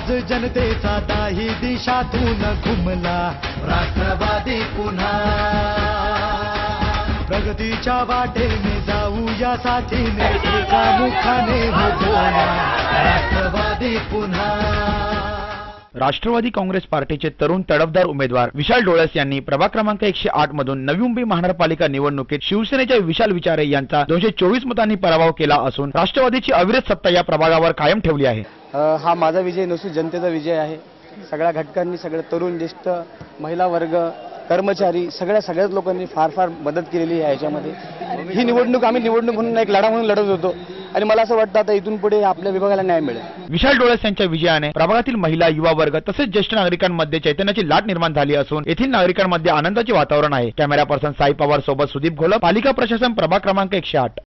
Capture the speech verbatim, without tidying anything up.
आज जनतेचा दाही दिशातून घुमला राष्ट्रवादी पुन्हा प्रगतीच्या वाटेने जाऊया साथीने एकामुखाने हो बोला राष्ट्रवादी पुन्हा। राष्ट्रवादी काँग्रेस पार्टीचे तरुण तडफदार उमेदवार विशाल डोळस यांनी प्रभाग क्रमांक एकशे आठ मधून नवी मुंबई महानगरपालिका निवडणुकीत शिवसेनेच्या विशाल विचारे यांचा दोनशे चोवीस मतांनी पराभव केला असून राष्ट्रवादीची अविरत सत्ता या प्रभागावर कायम ठेवली आहे। हा माझा विजय नसून जनतेचा विजय आहे। सगळ्या घटकांनी, सगळे तरुण, ज्येष्ठ, महिला वर्ग, कर्मचारी, सगळ्या सगळ्याच लोकांनी फार फार मदत केलेली आहे याच्यामध्ये। ही निवडणूक आम्ही निवडणूक म्हणून एक लढा म्हणून लढत होतो आणि मला असं वाटतं आता इथून पुढे आपल्या विभागाला न्याय मिळेल। विशाल डोळस यांच्या विजयाने प्रभागातील महिला, युवा वर्ग तसेच ज्येष्ठ नागरिकांमध्ये चैतन्याची लाट निर्माण झाली असून येथील नागरिकांमध्ये आनंदाचे वातावरण आहे। कॅमेरा पर्सन साई पवार सोबत सुदीप घोलप, पालिका प्रशासन, प्रभाग क्रमांक एकशे आठ।